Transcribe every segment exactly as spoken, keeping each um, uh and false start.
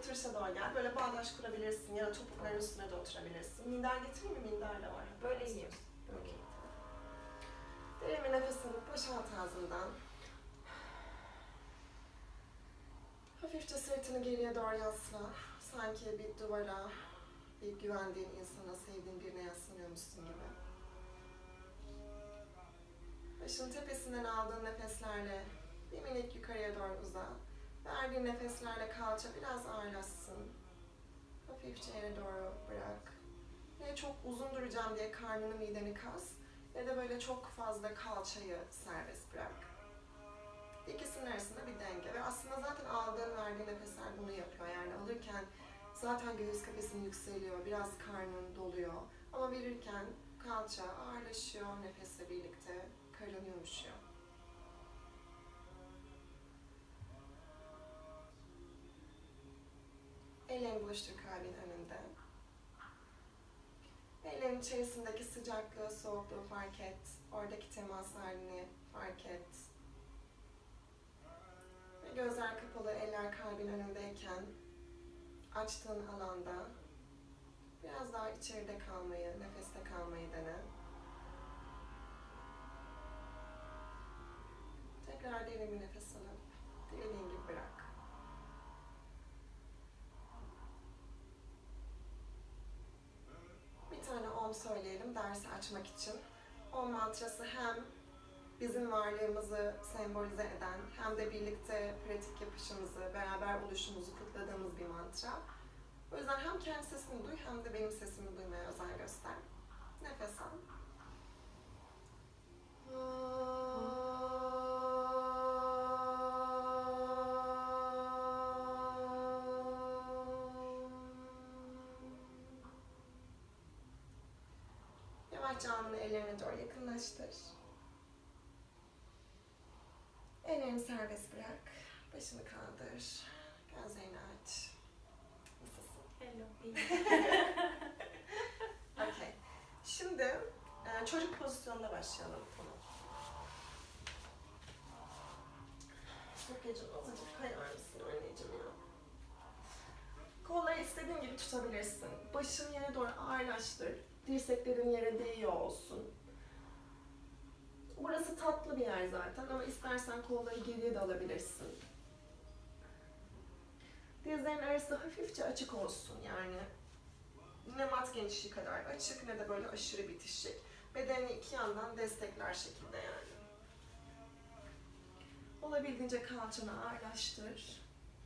oturuşa doğru gel. Böyle bağdaş kurabilirsin ya da topukların üstüne de oturabilirsin. Minder getireyim mi? Minder de var. Böyle iyiyim. Okey. Derin bir nefes alıp boşalt ağzından. Hafifçe sırtını geriye doğru yasla. Sanki bir duvara, bir güvendiğin insana, sevdiğin birine yaslanıyormuşsun gibi. Başın tepesinden aldığın nefeslerle bir minik yukarıya doğru uza. Verdiğin nefeslerle kalça biraz ağırlaşsın. Hafifçe yere doğru bırak. Ne çok uzun duracağım diye karnını, mideni kas, ne de böyle çok fazla kalçayı serbest bırak. İkisinin arasında bir denge ve aslında zaten aldığın, verdiğin nefesler bunu yapıyor. Yani alırken zaten göğüs kafesin yükseliyor, biraz karnın doluyor. Ama verirken kalça ağırlaşıyor, nefesle birlikte karın yumuşuyor. Ellerini buluştur kalbin önünde. Ellerin içerisindeki sıcaklığı, soğukluğu fark et. Oradaki temas halini fark et. Ve gözler kapalı, eller kalbin önündeyken açtığın alanda biraz daha içeride kalmayı, nefeste kalmayı dene. Tekrar derin bir nefes alıp dilediğin gibi bırak. Bir tane om söyleyelim dersi açmak için. Om mantrası hem bizim varlığımızı sembolize eden, hem de birlikte pratik yapışımızı, beraber oluşumuzu kutladığımız bir mantra. O yüzden hem kendi sesini duy, hem de benim sesimi duymaya özen göster. Nefes al. Yavaşça alnını ellerine doğru yakınlaştır. Ellerini serbest bırak. Başını kaldır. Gözlerini aç. Nasılsın? Hello. Okay. Şimdi e, çocuk pozisyonuna başlayalım. Tamam. Sokacığım azıcık kayar mısın anneciğim ya? Kolları istediğin gibi tutabilirsin. Başın yere doğru ağırlaştır. Dirseklerin yere değiyor olsun. Burası tatlı bir yer zaten ama istersen kolları geriye de alabilirsin. Dizlerin arası hafifçe açık olsun yani. Ne mat genişliği kadar açık ne de böyle aşırı bitişik. Bedenini iki yandan destekler şekilde yani. Olabildiğince kalçanı ağırlaştır.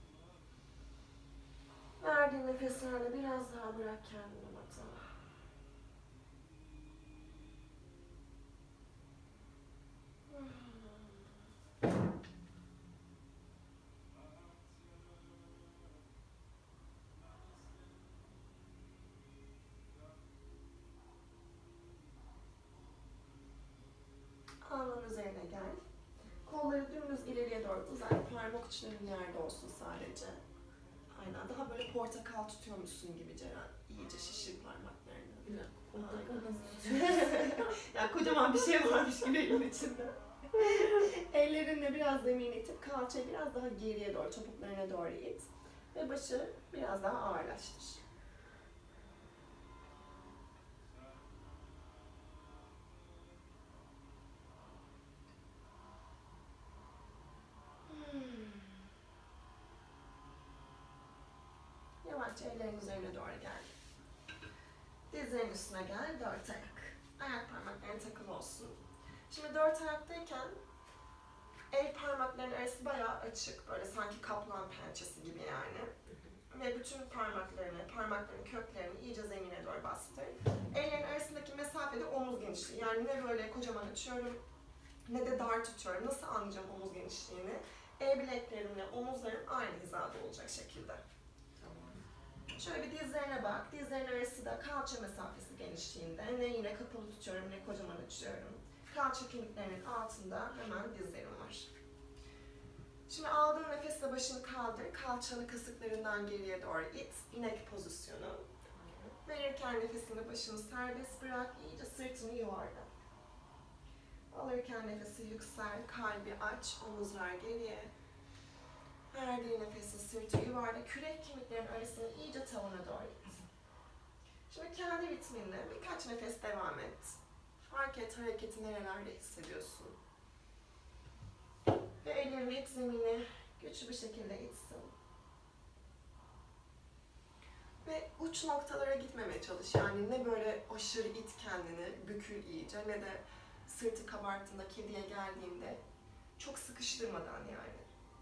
Verdiğin nefeslerle biraz daha bırak kendini mata. Alnın üzerine gel. Kolları dümdüz ileriye doğru uzat. Parmak uçların yerde olsun sadece. Aynen. Daha böyle portakal tutuyormuşsun gibi Ceren. İyice şişir parmaklarını. Ya kocaman bir şey varmış gibi elin içinde. Ellerinle biraz zemine itip kalçayı biraz daha geriye doğru, topuklarına doğru it. Ve başı biraz daha ağırlaştır. Yavaşça ellerin üzerine doğru gel. Dizlerin üstüne gel, dört ayak. Ayak parmakların takılı olsun. Şimdi dört ayaktayken el parmaklarının arası bayağı açık. Böyle sanki kaplan pençesi gibi yani. Ve bütün parmaklarını, parmakların köklerini iyice zemine doğru bastır. Ellerin arasındaki mesafede omuz genişliği. Yani ne böyle kocaman açıyorum ne de dar tutuyorum. Nasıl anlayacağım omuz genişliğini? El bileklerimle omuzlarım aynı hizada olacak şekilde. Şöyle bir dizlerine bak. Dizlerin arası da kalça mesafesi genişliğinde. Ne yine kapalı tutuyorum ne kocaman açıyorum. Kalça kemiklerinin altında hemen dizlerim var. Şimdi aldığın nefesle başını kaldır. Kalçanı kasıklarından geriye doğru it. İnek pozisyonu. Verirken nefesini başını serbest bırak. İyice sırtını yuvarla. Alırken nefesi yüksel. Kalbi aç. Omuzlar geriye. Verdiğin nefesi sırtı yuvarla, kürek kemiklerin arasını iyice tavana doğru it. Şimdi kendi ritminle birkaç nefes devam et. Fark et hareketi nerelerde hissediyorsun. Ve ellerin hep zemine güçlü bir şekilde itsin. Ve uç noktalara gitmemeye çalış. Yani ne böyle aşırı it kendini, bükül iyice, ne de sırtı kabarttığında, kediye geldiğinde çok sıkıştırmadan yani.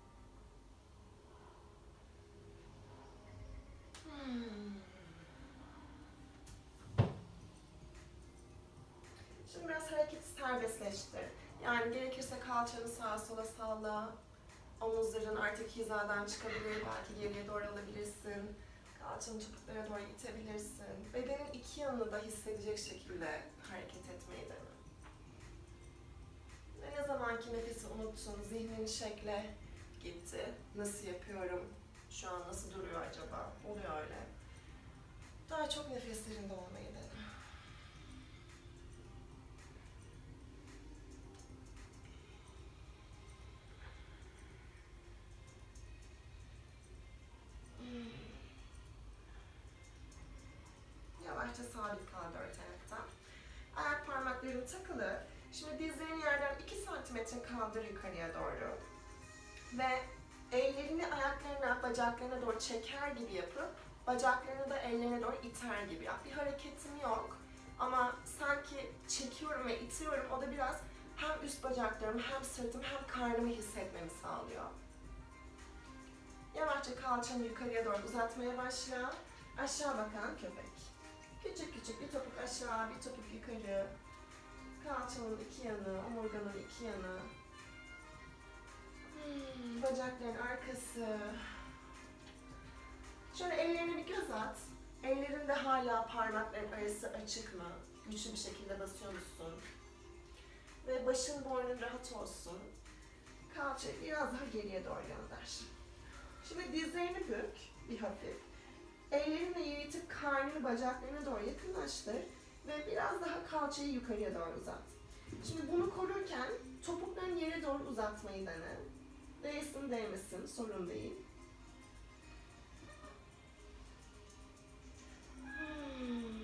Hmm. Şimdi biraz hareketi serbestleştir. Yani gerekirse kalçanı sağa sola salla. Omuzların artık hizadan çıkabilir, belki geriye doğru alabilirsin. Kalçanı topuklara doğru itebilirsin. Bedenin iki yanını da hissedecek şekilde hareket etmeyi dene. Ve ne zamanki nefesi unuttun, zihnin şekle gitti. Nasıl yapıyorum? Şu an nasıl duruyor acaba? Oluyor öyle. Daha çok nefeslerinde olmayı dene. Hmm. Yavaşça sabit kal dört ayakta. Ayak parmakların takılı. Şimdi dizlerini yerden iki santimetre kaldır yukarıya doğru. Ve ellerini ayaklarına, bacaklarına doğru çeker gibi yapıp bacaklarını da ellerine doğru iter gibi yap. Bir hareketim yok ama sanki çekiyorum ve itiyorum. O da biraz hem üst bacaklarımı hem sırtımı hem karnımı hissetmemi sağlıyor. Yavaşça kalçanı yukarıya doğru uzatmaya başla. Aşağı bakan köpek. Küçük küçük bir topuk aşağı, bir topuk yukarı. Kalçanın iki yanı, omurganın iki yanı. Hmm, bacakların arkası. Şöyle ellerine bir göz at. Ellerinde hala parmakların arası açık mı? Güçlü bir şekilde basıyor musun? Ve başın, boynun rahat olsun. Kalçayı biraz daha geriye doğru gönder. Şimdi dizlerini bük bir hafif. Ellerinle yeri itip karnını bacaklarına doğru yakınlaştır. Ve biraz daha kalçayı yukarıya doğru uzat. Şimdi bunu korurken topuklarını yere doğru uzatmayı dene. Değsin değmesin sorun değil. Hmm.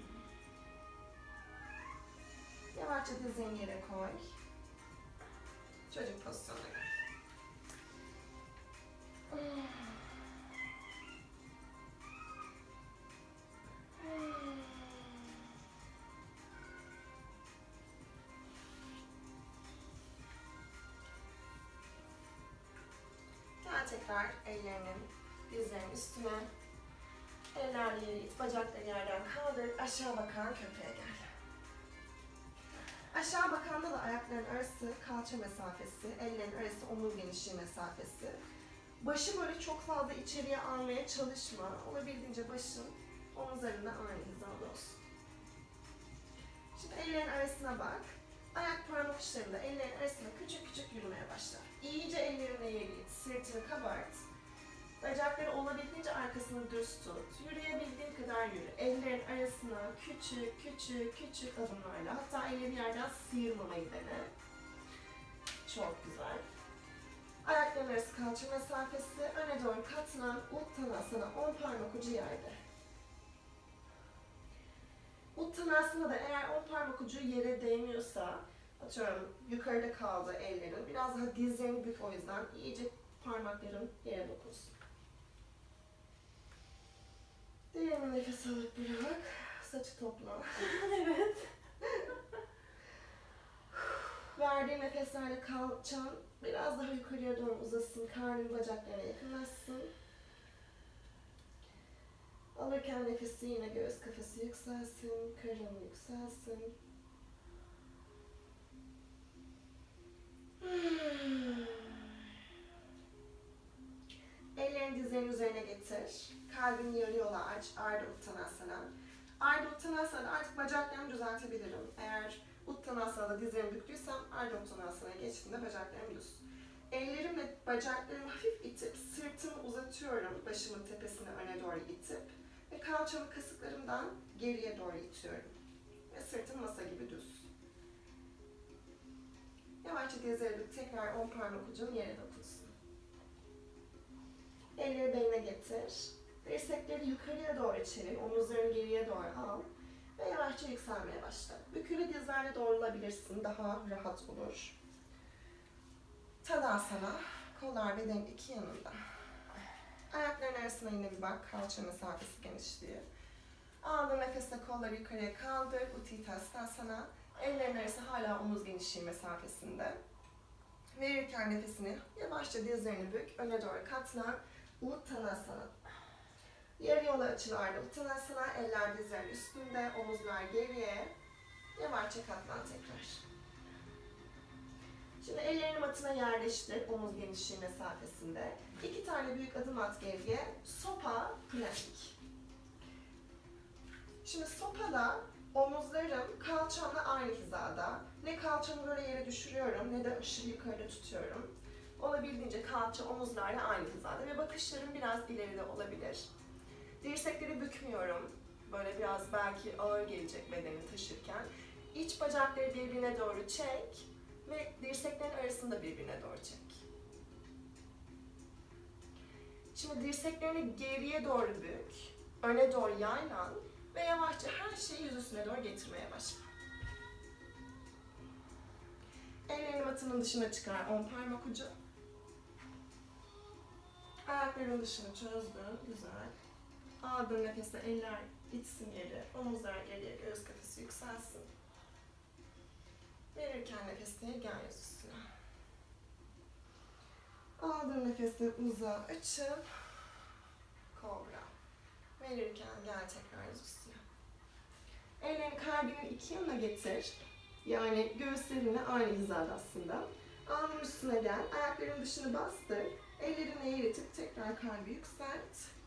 Yavaşça dizini yere koy. Çocuk pozisyonuna gel. Hmm. Gel tekrar ellerinin dizlerinin üstüne. Ellerle yere it, bacakları yerden kaldır. Aşağı bakan köpeğe gel. Aşağı bakanda da ayakların arası kalça mesafesi, ellerin arası omur genişliği mesafesi. Başı böyle çok fazla içeriye almaya çalışma. Olabildiğince başın omuzlarında aynı hizada olsun. Şimdi ellerin arasına bak. Ayak parmak uçlarında ellerin arasına küçük küçük yürümeye başla. İyice ellerine yere it, sırtını kabart. Bacakları olabildiğince arkasını düz tut. Yürüyebildiğin kadar yürü. Ellerin arasına küçük küçük küçük adımlarla, hatta elleri yerden sıyırmamayı dene. Çok güzel. Ayakların arası kalça mesafesi, öne doğru katlan, Uttanasana on parmak ucu yerde. Uttanasana'da eğer on parmak ucu yere değmiyorsa, atıyorum yukarıda kaldı ellerin, biraz daha dizlerini bük, o yüzden iyice parmakların yere dokunsun. Derin nefes alıp bırak, saçı topla. Evet. Verdiğin nefeslerle kalçan biraz daha yukarıya doğru uzasın, karnın bacaklarına yakınlaşsın. Alırken nefesi yine göğüs kafesi yükselsin, karın yükselsin. Ellerini dizlerin üzerine getir. Kalbini yarı yola aç. Ardha Uttanasana. Ardha Uttanasana'da artık bacaklarımı düzeltebilirim. Eğer Uttanasana'da dizlerimi büktüysem Ardha Uttanasana'ya geçtiğimde bacaklarım düz. Ellerimle bacaklarımı hafif itip sırtımı uzatıyorum. Başımın tepesini öne doğru itip ve kalçamı kasıklarımdan geriye doğru itiyorum. Ve sırtım masa gibi düz. Yavaşça dizleri bük. Tekrar on parmak ucum yere dokunsun. Elleri beline getir. Dirsekleri yukarıya doğru çevir. Omuzlarını geriye doğru al. Ve yavaşça yükselmeye başla. Bükülü dizlerle doğrulabilirsin. Daha rahat olur. Tadasana. Kollar bedenin iki yanında. Ayakların arasına yine bir bak. Kalça mesafesi genişliği. Aldığın nefesle kolları yukarıya kaldır. Uttanasana. Ellerin arası hala omuz genişliği mesafesinde. Verirken nefesini yavaşça dizlerini bük. Öne doğru katlan. Uttanasana. Yarı yola açıl arda. Uttanasana. Eller dizlerin üstünde. Omuzlar geriye. Yavaşça katlan tekrar. Şimdi ellerini matına yerleştir. Omuz genişliği mesafesinde. İki tane büyük adım at geriye. Sopa, plank. Şimdi sopada omuzlarım kalçamla aynı hizada. Ne kalçamı böyle yere düşürüyorum ne de aşırı yukarıda tutuyorum. Olabildiğince kalça omuzlarla aynı hizada ve bakışlarım biraz ileride olabilir. Dirsekleri bükmüyorum. Böyle biraz belki ağır gelecek bedeni taşırken. İç bacakları birbirine doğru çek ve dirseklerin arasında birbirine doğru çek. Şimdi dirseklerini geriye doğru bük, öne doğru yaylan ve yavaşça her şeyi yüz üstüne doğru getirmeye başla. Ellerini matının dışına çıkar, on parmak ucu. Ayakların dışını çözdün, güzel. Aldığın nefesle eller gitsin geri, omuzlar geriye, göğüs kafesi yükselsin. Verirken nefesle gel yüz üstüne. Aldığın nefesle uzağa açıp kobra. Verirken gel tekrar yüz üstüne. Ellerini kalbinin iki yanına getir. Yani göğüslerinle aynı hizada aslında. Alnın üstüne gel. Ayakların dışını bastır. Ellerini eğritip tekrar kalbi yükselt.